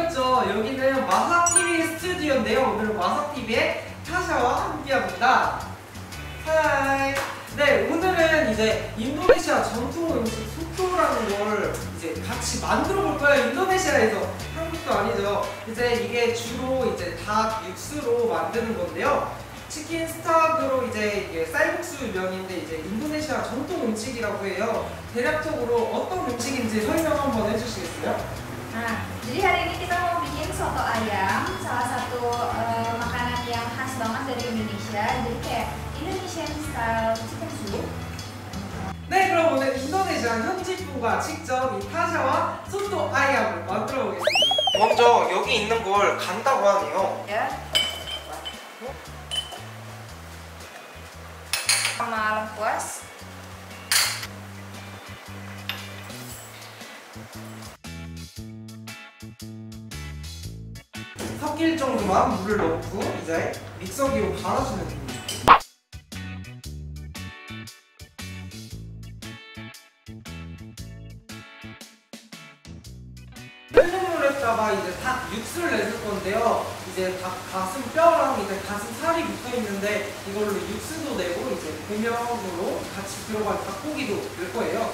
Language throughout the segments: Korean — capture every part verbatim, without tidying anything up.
보셨죠? 여기는 마사티비 스튜디오인데요. 오늘은 마사티비의 타샤와 함께합니다. 하이. 네, 오늘은 이제 인도네시아 전통 음식 수토라는 걸 이제 같이 만들어 볼 거예요. 인도네시아에서, 한국도 아니죠. 이제 이게 주로 이제 닭 육수로 만드는 건데요. 치킨 스타그로 이제 이게 쌀국수 면인데 이제 인도네시아 전통 음식이라고 해요. 대략적으로 어떤 음식인지 설명 한번 해주시겠어요? Nah, jadi hari ini kita mau bikin soto ayam, salah satu uh, makanan yang khas banget dari Indonesia. Jadi kayak Indonesian style chicken soup. 네, 그럼 오늘 인도네시아 현지 분과 직접 이 타샤와 소토 아이암을 만들어 보겠습니다. 먼저 여기 있는 걸 간다고 하네요. Ya. Sama lengkuas. 섞일 정도만 물을 넣고 이제 믹서기로 갈아주면 됩니다. 끓는 물에다가 이제 닭 육수를 내줄 건데요. 이제 닭 가슴 뼈랑 이제 가슴 살이 붙어 있는데 이걸로 육수도 내고 이제 고명으로 같이 들어간 닭고기도 넣을 거예요.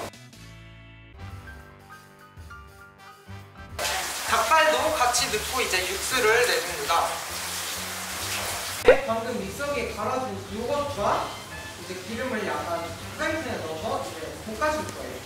닭발도 같이 넣고 이제 육수를 내줍니다. 네, 방금 믹서기에 갈아준 요것과 이제 기름을 약간 닭갈비에 넣어서 이제 볶아줄 거예요.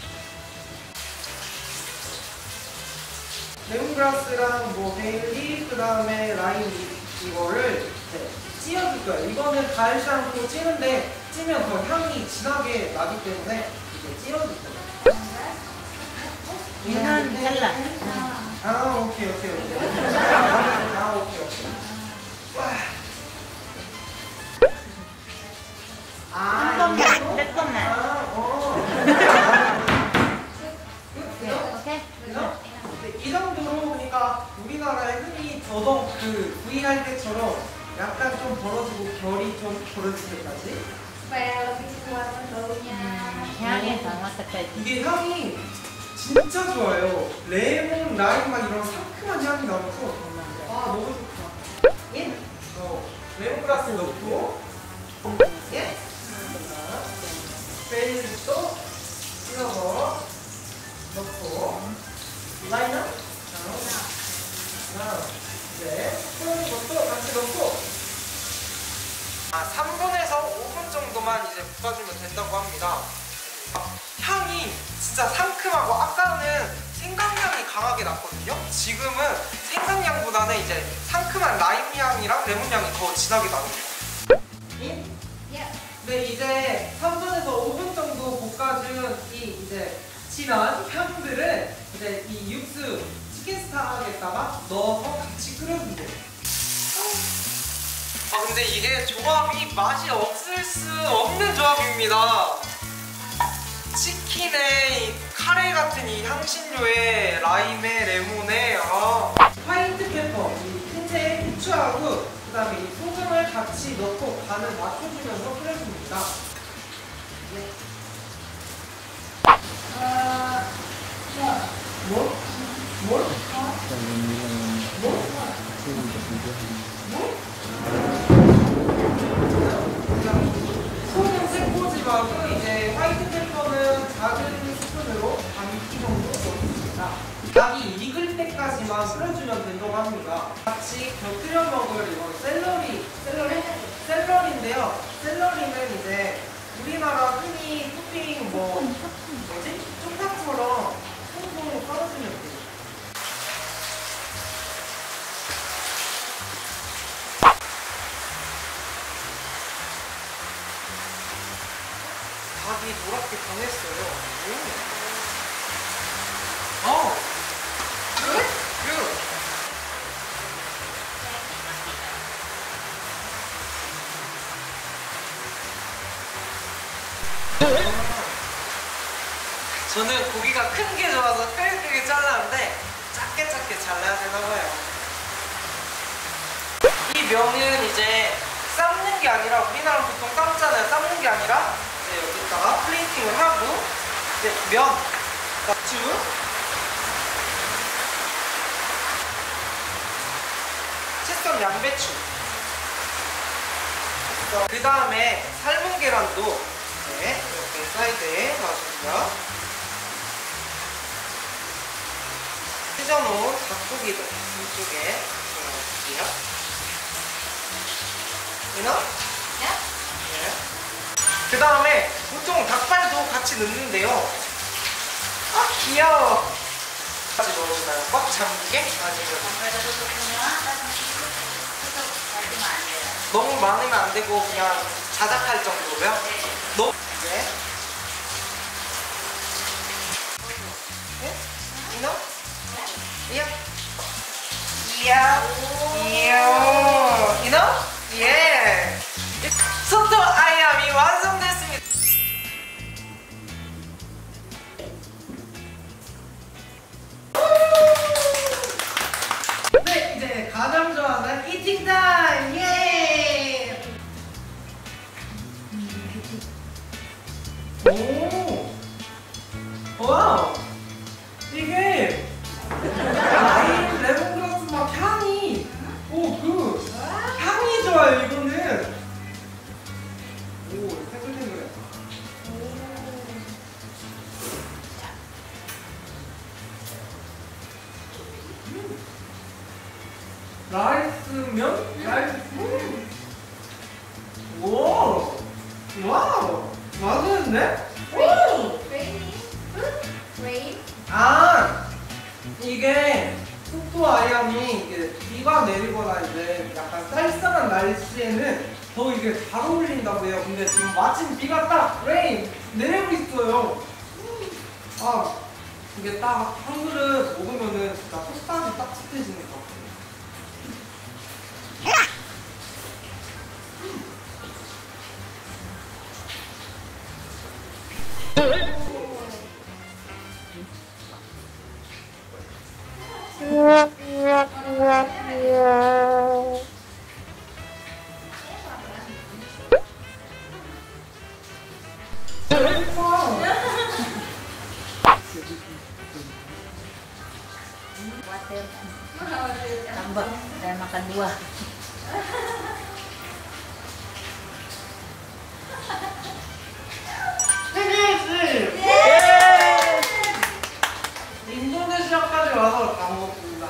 레몬그라스랑 뭐 베일리, 그 다음에 라임 이거를 이제 찌어줄 거예요. 이거는 갈지 않고 찌는데 찌면 더 향이 진하게 나기 때문에 이제 찌어줄 거예요. 얘는 잘라. 아, 오케이, 오케이, 오케이. 아, 오케이, 오케이. 와. 아, 조금만, 조금만. 아, 어. 오케이? 이 정도로, 그러니까 우리나라에 흔히 더덕 그 구이 할 때처럼 약간 좀 벌어지고 결이 좀 벌어질 때까지. Supaya lebih kuat baunya. 향이 강화까지. 이게 향이 진짜 좋아요. 레몬, 라임 막 이런 상큼한 향이 나면서 아, 너무 좋다. 예? 어, 레몬그라스 넣고 예? 베일도 찍어서 넣고 라임은 하나, 네, 푸른 것도 같이 넣고 아, 삼 분에서 오 분 정도만 이제 볶아주면 된다고 합니다. 향이 진짜 상큼하고 아까는 생강향이 강하게 났거든요. 지금은 생강향보다는 이제 상큼한 라임 향이랑 레몬 향이 더 진하게 나옵니다. 예? Ya. 네, 이제 삼 분에서 오 분 정도 볶아준 이 이제 진한 향들을 이제 이 육수 치킨스타에다가 넣어서 같이 끓여주면 돼요. 아, 근데 이게 조합이 맛이 없을 수 없는 조합입니다. 치킨에 카레 같은 이 향신료에 라임에 레몬에 아. 화이트 페퍼, 이 흰색 후추하고 그 다음에 이 소금을 같이 넣고 간을 맞춰주면서 끓여줍니다. 네. Uh, 뭐? 뭘? 뭐? 뭐? 소금 새꼬지하고 이제 화이트 페퍼는 작은 스푼으로 반 티 정도 넣습니다. 닭이 익을 때까지만 끓여주면 된다고 합니다. 같이 곁들여 먹을 이건 샐러리, 샐러리? 샐러리인데요. 샐러리는 이제 우리나라 흔히 토핑 뭐 뭐지? 쪽파처럼 통통 썰어주면 돼요. 닭이 노랗게 변했어요. 음. 어! 굿! 굿! 저는 고기가 큰 게 좋아서 크게 크게 잘랐는데 작게 작게 잘라야 되나봐요. 이 면은 이제 삶는 게 아니라 우리나라 보통 삶잖아요. 삶는 게 아니라 이제 여기다가 플레이팅을 하고 이제 면, 쭉 생선 양배추. 그 다음에 삶은 계란도 네, 이렇게 사이드에 놔주고요. 찢어놓은 닭고기도 이쪽에 넣어줄게요. 이나? Ya. 네. 그 다음에 보통 닭발도 같이 넣는데요. 아 귀여워. 같이 넣어주나요? 꽉 잠기게? 아니면 Sampai tutup semua, terus tutup. Berarti mah ada. 너무 많으면 안 되고 그냥 자작할 정도로요? 너무 네. 네? 이나? 이야. 이야. 이야. 이나? 예. 소토 아야미 완성됐습니다. 네, 이제 가장 좋아하는 이팅 타임. 예. 오. 와우. 이게 라임 레몬그라스 막 향이 오 그 향이 좋아요 이거는. 오 탱글탱글해. 음. 라이스면 라이스. 음. 오. 와우. 맛있는데? 오. Rainy. Rain. 아 이게 속도 아이암이 이게 비가 내리거나 이제 약간 쌀쌀한 날씨에는 더 이게 잘 어울린다고 해요. 근데 지금 마침 비가 딱 레인 내리고 있어요. 아 이게 딱 한 그릇 먹으면은 진짜 속까지 따뜻해지는 것 같아요. Khawatir. Tambah, saya makan dua. 튀김씨! 예! 인도네시아까지 와서 다 먹었습니다.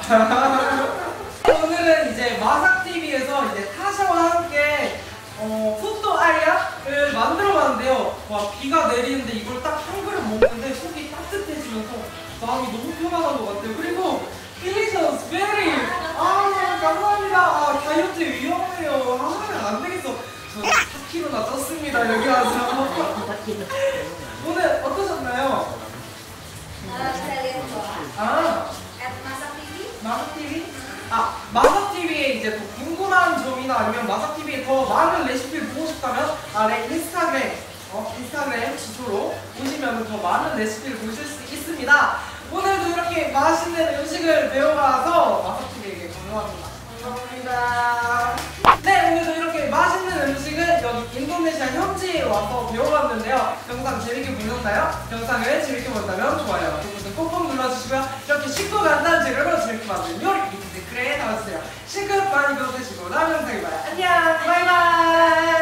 오늘은 이제 마삭티비에서 이제 타샤와 함께 어, 푸또 아리아를 만들어봤는데요. 와, 비가 내리는데 이걸 딱 한 그릇 먹는데 속이 따뜻해지면서 마음이 너무 편안한 것 같아요. 그리고 delicious, very! 아, 감사합니다. 아, 다이어트 위험해요. 아, 안 되겠어. 저 사 킬로나 쪘습니다, 여기 와서. Empat kilo. 오늘 어떠셨나요? Uh, saya lihat bawah. 아, At Masak T V. 마삭티비? 아, 마삭티비에 이제 더 궁금한 점이나 아니면 마삭티비에 더 많은 레시피를 보고 싶다면 아래 인스타그램, 어, 인스타그램 주소로 오시면 더 많은 레시피를 보실 수 있습니다. 오늘도 이렇게 맛있는 음식을 배워와서 마삭티비에게 감사합니다. 감사합니다. 네, 오늘도 이렇게 맛있는 음식을 여기 인도네시아 현지에 와서 배워봤는데요. 영상 재밌게 보셨나요? 영상을 재밌게 보셨다면 좋아요, 구독 꾹꾹 눌러주시고요. 이렇게 쉽고 간단한 재료로 재밌게 만든 요리 밑에 댓글에 달아주세요. 시급 많이 배워주시고 다음 영상에 봐요. 안녕, 바이바이.